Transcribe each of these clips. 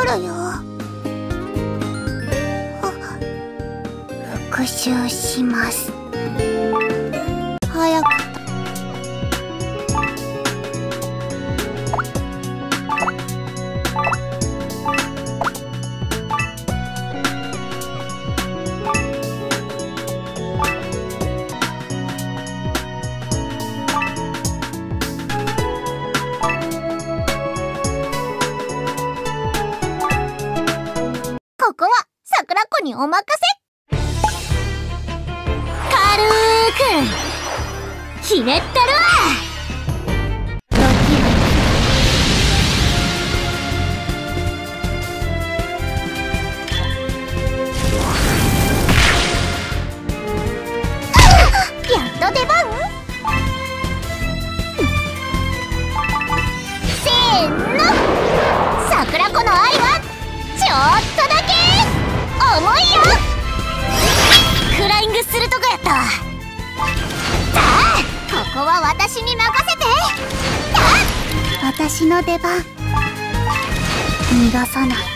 るよ。復習します。早く。ここは桜子にお任せ。軽くひねったるわ。やっと出番。せーの、桜子の愛はちょっとだけ重いよ。フライングするとこやった。さあ、ここは私に任せて。私の出番。逃がさない。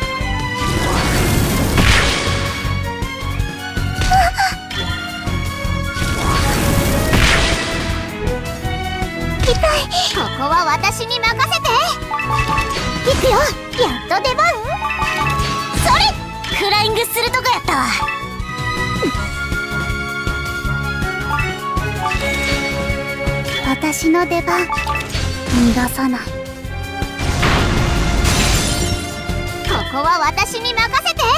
痛い。ここは私に任せて。いくよ。やっと出番。それ、フライングするとこやったわ。私の出番。逃がさない。ここは私に任せて。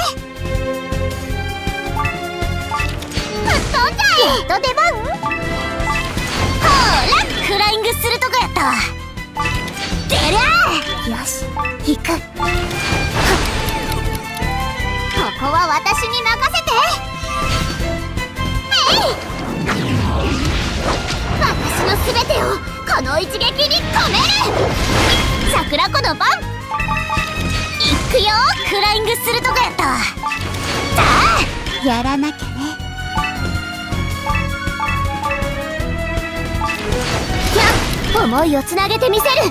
吹っ飛んじゃえ。やっと出番。ほら、フライングするとこやったわ。出る。よし、行く。ここは私に任せて。私の全てをこの一撃に込める。桜子の番。いくよ。フライングするとこやったわ。さあ、やらなきゃね。思いをつなげてみせる。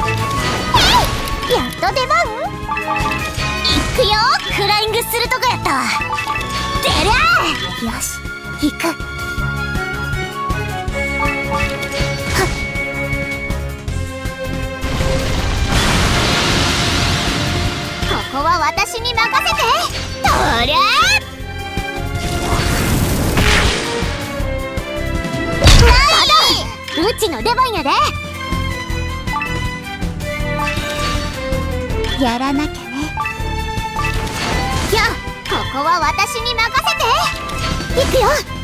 やっと出番。いくよ。フライングするとこやったわ。出る。よし、行く。ここは私に任せて。とりゃうちの出番やで。やらなきゃね。やあ、ここは私に任せて。いくよ。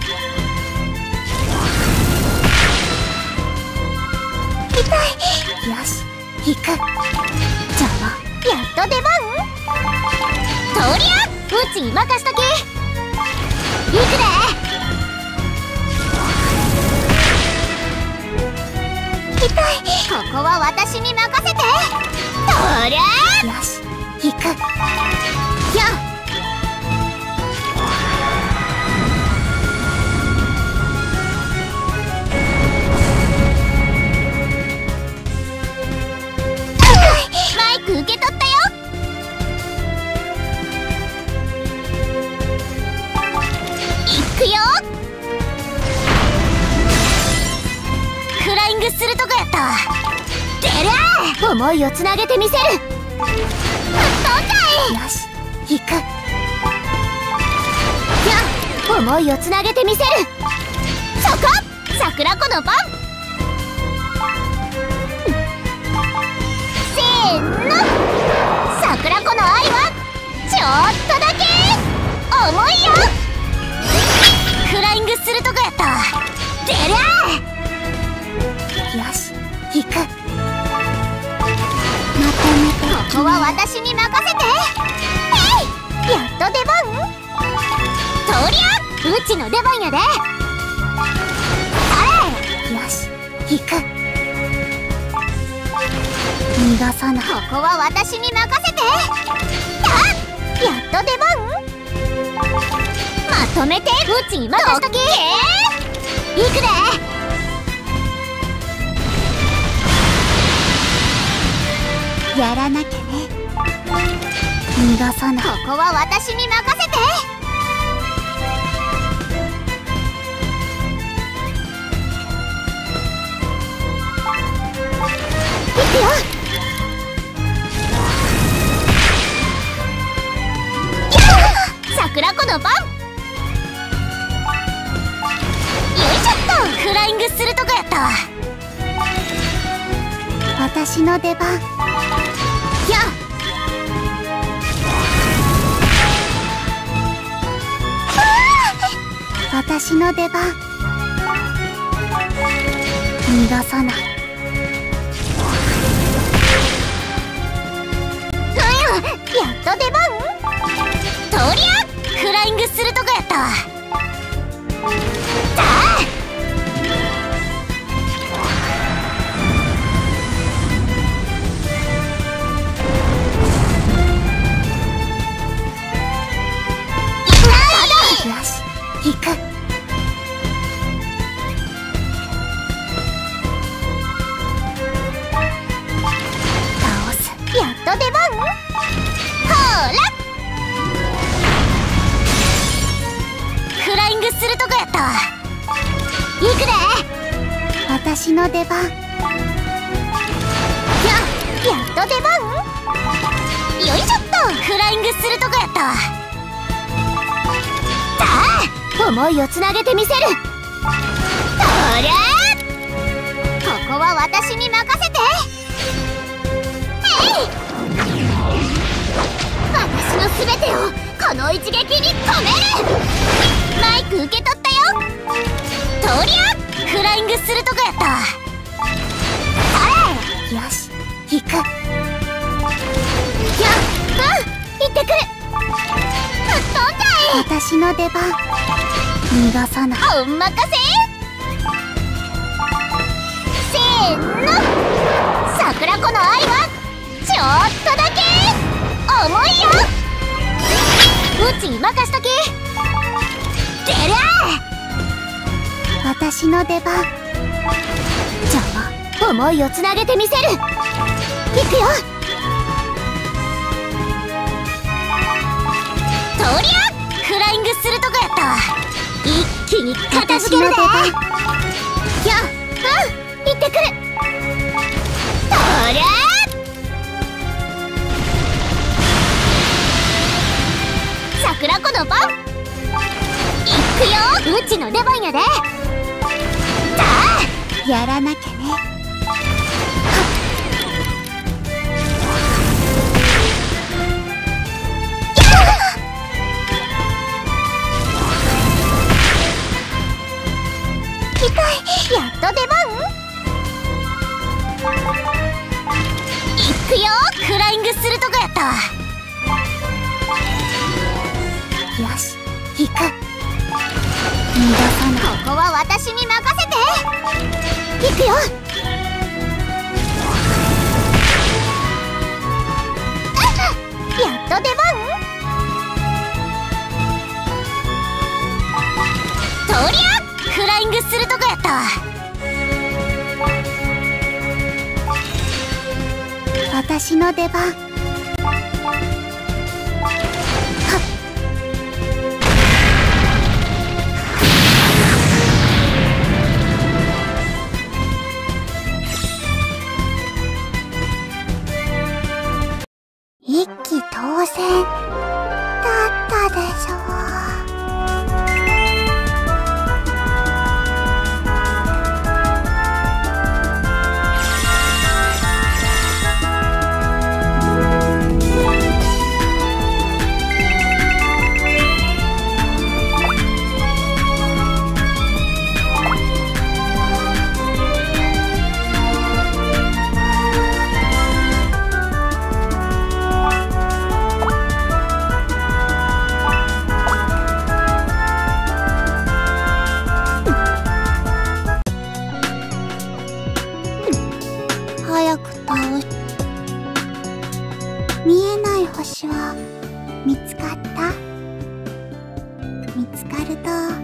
痛い。よし、行く。じゃあ、やっと出番。とりゃうちに任しとき。いくで。ここは私に任せて。とりゃよし、行くよ。マイク受け取ったよ。行くよ。フライングするとこやったわ。出る。思いをつなげてみせる。吹っ飛んじゃえ。よし、行く。思いをつなげてみせる。そこ、桜子の番。せーの、桜子の愛はちょっとだけ重いよ。フライングするとこやったわ。出る。よし、行く。まとめて。ここは私に任せて。やっと出番。とりゃうちの出番やで。よし、行く。逃がさない。ここは私に任せて。やっと出番。まとめて。うちに任しとき。行くで。やらなきゃね。 逃がさない。ここは私に任せて。いくよ。桜子の番。よいしょっと。フライングするとこやった。私の出番。や私の出番。逃がさない。やっと出番。とりゃフライングするとこやった。さあよし行く。倒す。やっと出番。ほらフライングするとこやった。行くで。私の出番。やっと出番。よいしょっと。フライングするとこやった。さあ思いをつなげてみせる。そりゃここは私に任せて。私の全てをこの一撃に込める。マイク受け取ったよ。とりゃフライングするとこやった。よし行く。行ってくる。吹っ飛んじゃえ。私の出番。逃がさない。お任せ。せーの。桜子の愛はちょっとだけ重いよ。うちに任しとき。出る。私の出番。じゃあ思いをつなげてみせる。いくよ。とりゃフライングするとこやった。一気に片付けるで。行ってくる。とりゃ桜子の番。いくよ。うちの出番やで。さあやらなきゃね。痛い。やっと出番。いくよ。フライングするとこやった。よし行く。逃がさない。ここは私に任せて。行くよ。やっと出番。とりゃフライングするとこやった。私の出番。一騎当選だったでしょう。早く倒し。見えない星は見つかった？見つかると